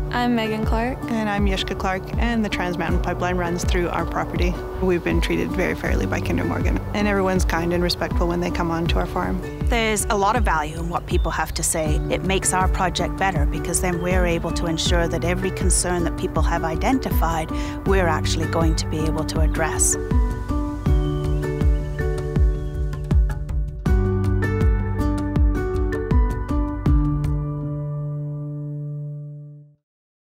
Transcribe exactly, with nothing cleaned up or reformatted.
I'm Meghan Clarke. And I'm Jushka Clarke, and the Trans Mountain Pipeline runs through our property. We've been treated very fairly by Kinder Morgan, and everyone's kind and respectful when they come onto our farm. There's a lot of value in what people have to say. It makes our project better because then we're able to ensure that every concern that people have identified, we're actually going to be able to address.